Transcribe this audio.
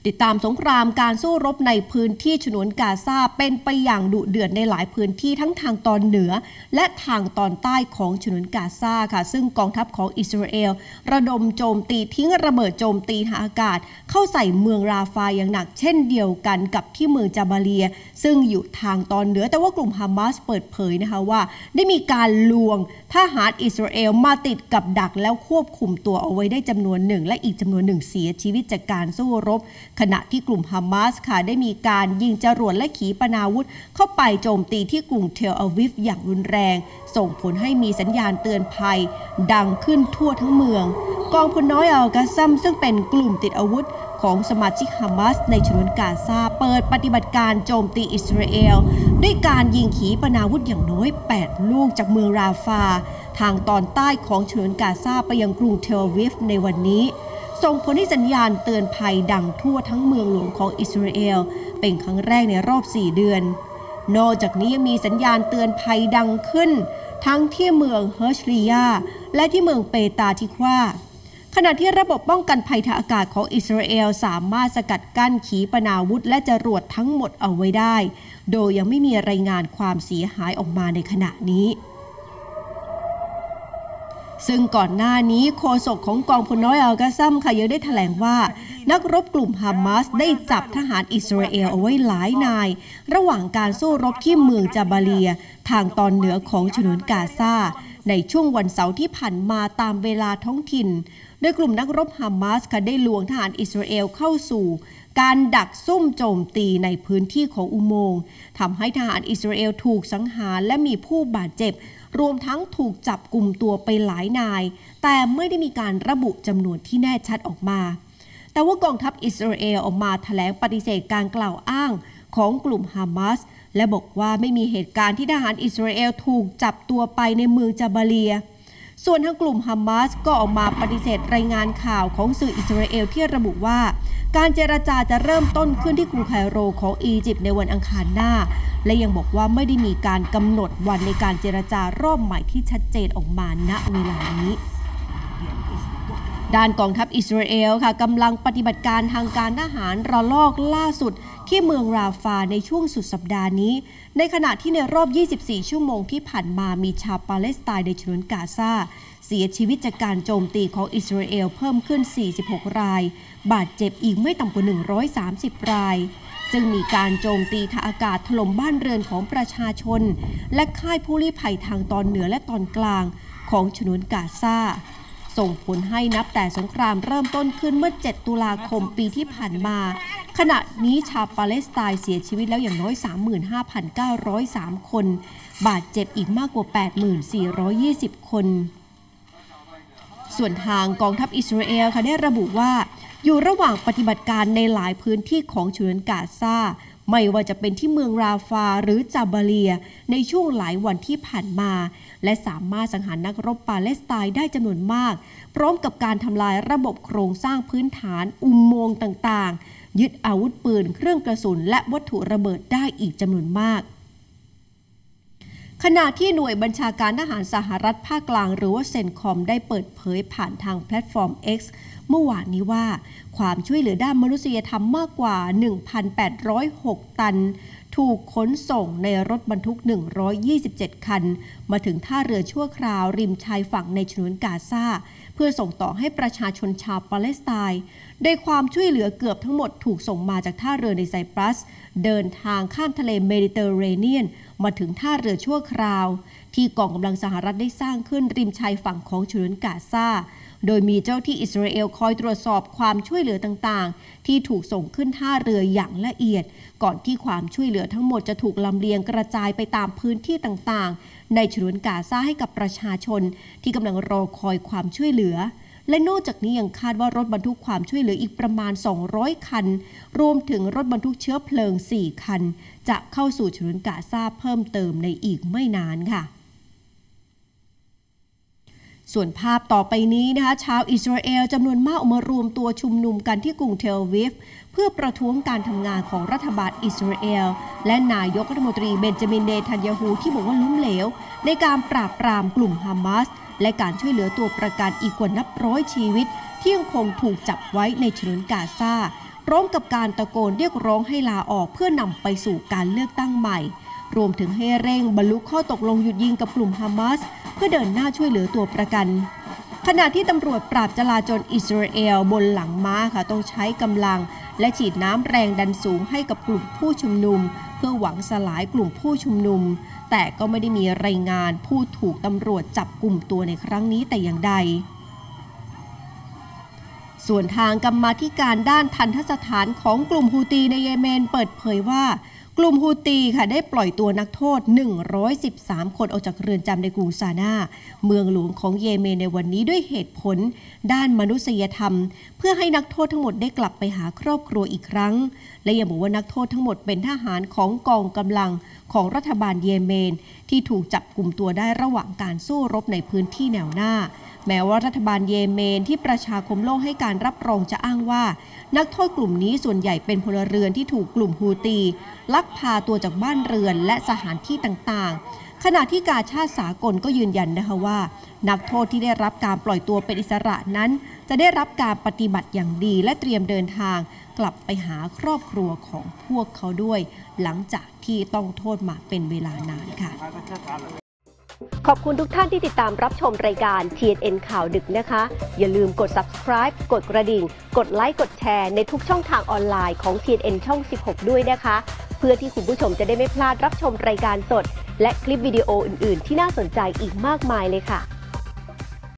ติดตามสงครามการสู้รบในพื้นที่ฉนวนกาซาเป็นไปอย่างดุเดือดในหลายพื้นที่ทั้งทางตอนเหนือและทางตอนใต้ของฉนวนกาซาค่ะซึ่งกองทัพของอิสราเอลระดมโจมตีทิ้งระเบิดโจมตีทางอากาศเข้าใส่เมืองราฟาอย่างหนักเช่นเดียวกันกับที่เมืองจาบาเลียซึ่งอยู่ทางตอนเหนือแต่ว่ากลุ่มฮามาสเปิดเผยนะคะว่าได้มีการลวงทหารอิสราเอลมาติดกับดักแล้วควบคุมตัวเอาไว้ได้จำนวนหนึ่งและอีกจำนวนหนึ่งเสียชีวิตจากการสู้รบขณะที่กลุ่มฮามาสค่ะได้มีการยิงจรวดและขีปนาวุธเข้าไปโจมตีที่กรุงเทลอาวิฟอย่างรุนแรงส่งผลให้มีสัญญาณเตือนภัยดังขึ้นทั่วทั้งเมืองกองพลน้อยอัลกาซัมซึ่งเป็นกลุ่มติดอาวุธของสมาชิกฮามาสในฉนวนกาซาเปิดปฏิบัติการโจมตีอิสราเอลด้วยการยิงขีปนาวุธอย่างน้อย8ลูกจากเมืองราฟาทางตอนใต้ของฉนวนกาซาไปยังกรุงเทลอาวิฟในวันนี้ส่งผลให้สัญญาณเตือนภัยดังทั่วทั้งเมืองหลวงของอิสราเอลเป็นครั้งแรกในรอบ4เดือนนอกจากนี้ยังมีสัญญาณเตือนภัยดังขึ้นทั้งที่เมืองเฮิร์ชลียาและที่เมืองเปตาทิควาขณะที่ระบบป้องกันภัยทางอากาศของอิสราเอลสามารถสกัดกั้นขีปนาวุธและจรวดทั้งหมดเอาไว้ได้โดยยังไม่มีรายงานความเสียหายออกมาในขณะนี้ซึ่งก่อนหน้านี้โฆษกของกองพลน้อยอัลกาซัมค่ะยังได้แถลงว่านักรบกลุ่มฮามาสได้จับทหารอิสราเอลเอาไว้หลายนายระหว่างการสู้รบที่เมืองจาบาเลียทางตอนเหนือของฉนวนกาซาในช่วงวันเสาร์ที่ผ่านมาตามเวลาท้องถิ่นโดยกลุ่มนักรบฮามาสค่ะได้ลวงทหารอิสราเอลเข้าสู่การดักซุ่มโจมตีในพื้นที่ของอุโมงค์ทำให้ทหารอิสราเอลถูกสังหารและมีผู้บาดเจ็บรวมทั้งถูกจับกุมตัวไปหลายนายแต่ไม่ได้มีการระบุจำนวนที่แน่ชัดออกมาแต่ว่ากองทัพอิสราเอลออกมาแถลงปฏิเสธการกล่าวอ้างของกลุ่มฮามาสและบอกว่าไม่มีเหตุการณ์ที่ทหารอิสราเอลถูกจับตัวไปในเมืองจาบาเลียส่วนทางกลุ่มฮามาสก็ออกมาปฏิเสธรายงานข่าวของสื่ออิสราเอลที่ระบุว่าการเจรจาจะเริ่มต้นขึ้นที่กรุงไคโรของอียิปต์ในวันอังคารหน้าและยังบอกว่าไม่ได้มีการกำหนดวันในการเจรจารอบใหม่ที่ชัดเจนออกมาณเวลานี้ด้านกองทัพอิสราเอลค่ะกำลังปฏิบัติการทางการทหารระลอกล่าสุดที่เมืองราฟาในช่วงสุดสัปดาห์นี้ในขณะที่ในรอบ24ชั่วโมงที่ผ่านมามีชาวปาเลสไตน์ในฉนวนกาซาเสียชีวิตจากการโจมตีของอิสราเอลเพิ่มขึ้น46รายบาดเจ็บอีกไม่ต่ำกว่า130รายซึ่งมีการโจมตีทางอากาศถล่มบ้านเรือนของประชาชนและค่ายผู้ลี้ภัยทางตอนเหนือและตอนกลางของฉนวนกาซาส่งผลให้นับแต่สงครามเริ่มต้นขึ้นเมื่อ7ตุลาคมปีที่ผ่านมาขณะนี้ชาวปาเลสไตน์เสียชีวิตแล้วอย่างน้อย 35,903 คนบาดเจ็บอีกมากกว่า 8,420 คนส่วนทางกองทัพอิสราเอลค่ะได้ระบุว่าอยู่ระหว่างปฏิบัติการในหลายพื้นที่ของฉนวนกาซาไม่ว่าจะเป็นที่เมืองราฟาหรือจาบาเลียในช่วงหลายวันที่ผ่านมาและสามารถสังหารนักรบปาเลสไตน์ได้จำนวนมากพร้อมกับการทำลายระบบโครงสร้างพื้นฐานอุโมงค์ต่างๆยึดอาวุธปืนเครื่องกระสุนและวัตถุระเบิดได้อีกจำนวนมากขณะที่หน่วยบัญชาการทหารสหรัฐภาคกลางหรือว่าเซนคอมได้เปิดเผยผ่านทางแพลตฟอร์ม X เมื่อวานนี้ว่าความช่วยเหลือด้านมนุษยธรรมมากกว่า 1,806 ตันถูกขนส่งในรถบรรทุก127คันมาถึงท่าเรือชั่วคราวริมชายฝั่งในฉนวนกาซาเพื่อส่งต่อให้ประชาชนชาวปาเลสไตน์โดยความช่วยเหลือเกือบทั้งหมดถูกส่งมาจากท่าเรือในไซปรัสเดินทางข้ามทะเลเมดิเตอร์เรเนียนมาถึงท่าเรือชั่วคราวที่กองกำลังสหรัฐได้สร้างขึ้นริมชายฝั่งของฉนวนกาซาโดยมีเจ้าที่อิสราเอลคอยตรวจสอบความช่วยเหลือต่างๆที่ถูกส่งขึ้นท่าเรืออย่างละเอียดก่อนที่ความช่วยเหลือทั้งหมดจะถูกลำเลียงกระจายไปตามพื้นที่ต่างๆในฉนวนกาซาให้กับประชาชนที่กำลังรอคอยความช่วยเหลือและนอกจากนี้ยังคาดว่ารถบรรทุกความช่วยเหลืออีกประมาณ200คันรวมถึงรถบรรทุกเชื้อเพลิง4คันจะเข้าสู่ฉนวนกาซาเพิ่มเติมในอีกไม่นานค่ะส่วนภาพต่อไปนี้นะคะชาวอิสราเอลจำนวนมากออกมารวมตัวชุมนุมกันที่กรุงเทลอาวิฟเพื่อประท้วงการทำงานของรัฐบาลอิสราเอลและนายกรัฐมนตรีเบนจามิน เนทันยาฮูที่บอกว่าล้มเหลวในการปราบปรามกลุ่มฮามาสและการช่วยเหลือตัวประกันอีกกว่านับร้อยชีวิตที่ยังคงถูกจับไว้ในฉนวนกาซาพร้อมกับการตะโกนเรียกร้องให้ลาออกเพื่อนำไปสู่การเลือกตั้งใหม่รวมถึงให้เร่งบรรลุข้อตกลงหยุดยิงกับกลุ่มฮามาสเพื่อเดินหน้าช่วยเหลือตัวประกันขณะที่ตำรวจปราบจลาจลอิสราเอลบนหลังม้าค่ะต้องใช้กำลังและฉีดน้ำแรงดันสูงให้กับกลุ่มผู้ชุมนุมเพื่อหวังสลายกลุ่มผู้ชุมนุมแต่ก็ไม่ได้มีรายงานผู้ถูกตำรวจจับกลุ่มตัวในครั้งนี้แต่อย่างใดส่วนทางกรรมาธิการด้านทันทสถานของกลุ่มฮูตีในเยเมนเปิดเผยว่ากลุ่มฮูตีค่ะได้ปล่อยตัวนักโทษ113คนออกจากเรือนจำในกรุงซานาเมืองหลวงของเยเมนในวันนี้ด้วยเหตุผลด้านมนุษยธรรมเพื่อให้นักโทษทั้งหมดได้กลับไปหาครอบครัวอีกครั้งและยังบอกว่านักโทษทั้งหมดเป็นทหารของกองกำลังของรัฐบาลเยเมนที่ถูกจับกลุ่มตัวได้ระหว่างการสู้รบในพื้นที่แนวหน้าแม้ว่ารัฐบาลเยเมนที่ประชาคมโลกให้การรับรองจะอ้างว่านักโทษกลุ่มนี้ส่วนใหญ่เป็นพลเรือนที่ถูกกลุ่มฮูตีลักพาตัวจากบ้านเรือนและสถานที่ต่างๆขณะที่กาชาดสากลก็ยืนยันนะคะว่านักโทษที่ได้รับการปล่อยตัวเป็นอิสระนั้นจะได้รับการปฏิบัติอย่างดีและเตรียมเดินทางกลับไปหาครอบครัวของพวกเขาด้วยหลังจากที่ต้องโทษมาเป็นเวลานานค่ะขอบคุณทุกท่านที่ติดตามรับชมรายการ TNN ข่าวดึกนะคะอย่าลืมกด subscribe กดกระดิ่งกดไลค์กดแชร์ในทุกช่องทางออนไลน์ของ TNN ช่อง 16 ด้วยนะคะเพื่อที่คุณผู้ชมจะได้ไม่พลาดรับชมรายการสดและคลิปวิดีโออื่นๆที่น่าสนใจอีกมากมายเลยค่ะ